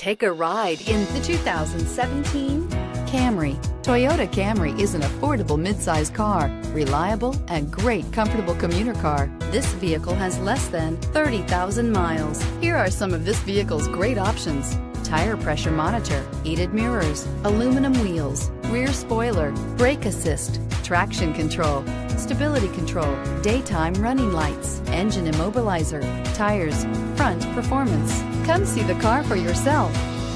Take a ride in the 2017 Camry. Toyota Camry is an affordable midsize car, reliable and great comfortable commuter car. This vehicle has less than 30,000 miles. Here are some of this vehicle's great options: tire pressure monitor, heated mirrors, aluminum wheels, rear spoiler, brake assist, traction control, stability control, daytime running lights, engine immobilizer, tires, front performance. Come see the car for yourself.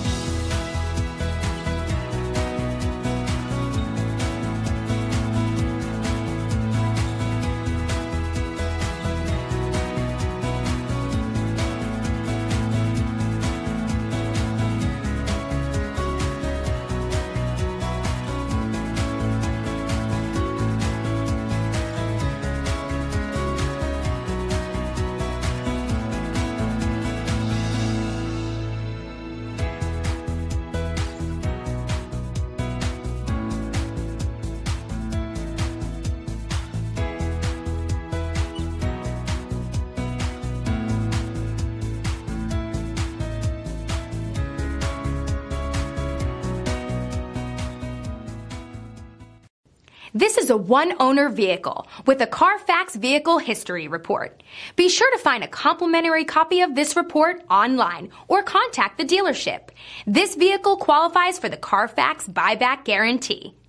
This is a one-owner vehicle with a Carfax Vehicle History Report. Be sure to find a complimentary copy of this report online or contact the dealership. This vehicle qualifies for the Carfax Buyback Guarantee.